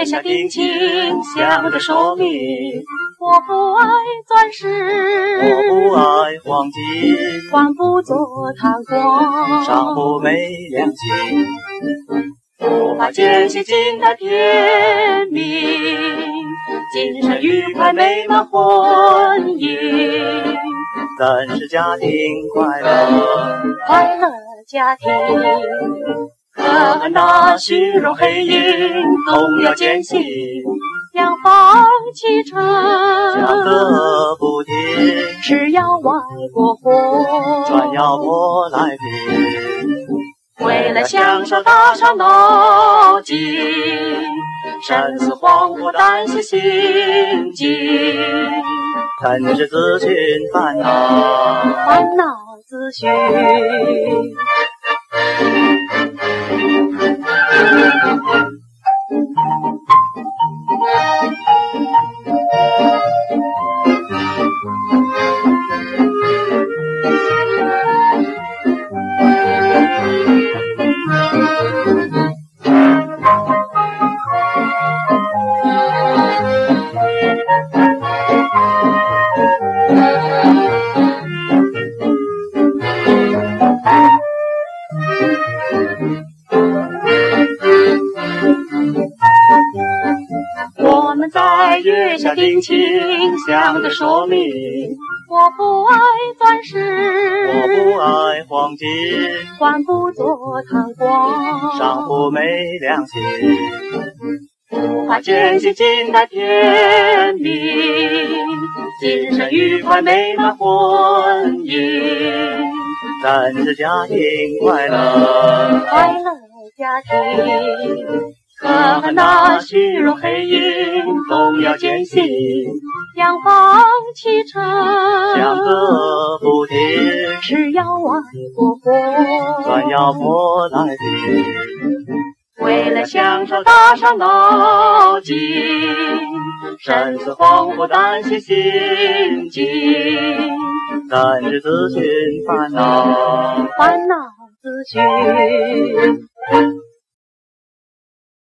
月下定情，想着说明。我不爱钻石， 我不爱黄金， 换不作贪光， 上不昧良心。 不怕艰辛近在天明，今生愉快美满婚姻。 怎是家庭快乐？ 快乐家庭，可恨那虚荣黑影，动摇艰辛，两方启程， 讲个不停， 是要外国货， 专要我来拼。 为了享受大伤脑筋，生死恍惚担心心惊， 怎是自寻烦恼？ 烦恼自寻。我们在月下定情，想着说明。我不爱钻石， 我不爱黄金， 换不作贪光， 上不昧良心。 不怕艰辛近在天明，今生愉快美满婚姻。 怎是家庭快乐？ 快乐家庭，可恨那虚荣黑影，动摇艰辛，两方启程， 讲个不停， 是要外国货， 专要我来拼。 为了享受大伤脑筋，生死恍惚担心心惊， 怎是自寻烦恼？ 烦恼自寻。